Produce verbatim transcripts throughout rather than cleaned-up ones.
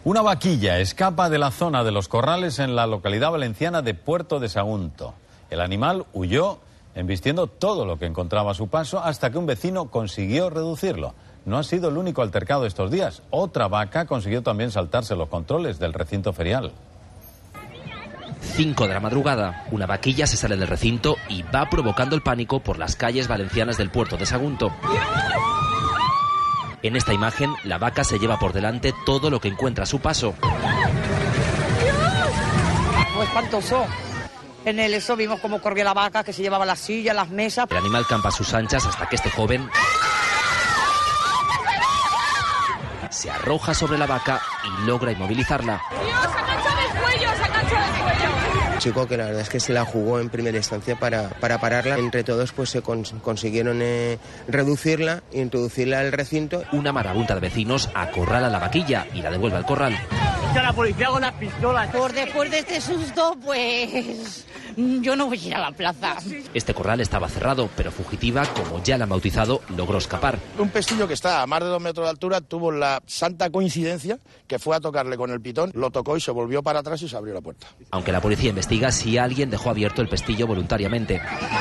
Una vaquilla escapa de la zona de los corrales en la localidad valenciana de Puerto de Sagunto. El animal huyó embistiendo todo lo que encontraba a su paso hasta que un vecino consiguió reducirlo. No ha sido el único altercado estos días. Otra vaca consiguió también saltarse los controles del recinto ferial. Cinco de la madrugada, una vaquilla se sale del recinto y va provocando el pánico por las calles valencianas del Puerto de Sagunto. En esta imagen, la vaca se lleva por delante todo lo que encuentra a su paso. Fue espantoso. En el eso vimos cómo corría la vaca, que se llevaba las sillas, las mesas. El animal campa a sus anchas hasta que este joven se arroja sobre la vaca y logra inmovilizarla. ¡Dios, se ha enganchado el cuello, se ha enganchado el cuello! Un chico que la verdad es que se la jugó en primera instancia para, para pararla. Entre todos pues se cons consiguieron eh, reducirla, introducirla al recinto. Una marabunta de vecinos acorrala la vaquilla y la devuelve al corral. La policía con las pistolas. Por después de este susto, pues yo no voy a ir a la plaza. Este corral estaba cerrado, pero Fugitiva, como ya la han bautizado, logró escapar. Un pestillo que está a más de dos metros de altura tuvo la santa coincidencia que fue a tocarle con el pitón, lo tocó y se volvió para atrás y se abrió la puerta. Aunque la policía investiga si alguien dejó abierto el pestillo voluntariamente.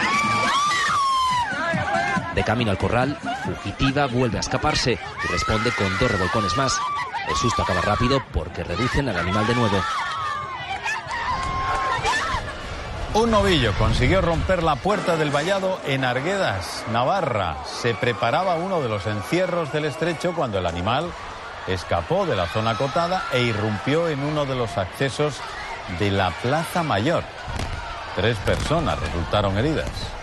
De camino al corral, Fugitiva vuelve a escaparse y responde con dos revolcones más. El susto acaba rápido porque reducen al animal de nuevo. Un novillo consiguió romper la puerta del vallado en Arguedas, Navarra. Se preparaba uno de los encierros del estrecho cuando el animal escapó de la zona acotada e irrumpió en uno de los accesos de la Plaza Mayor. Tres personas resultaron heridas.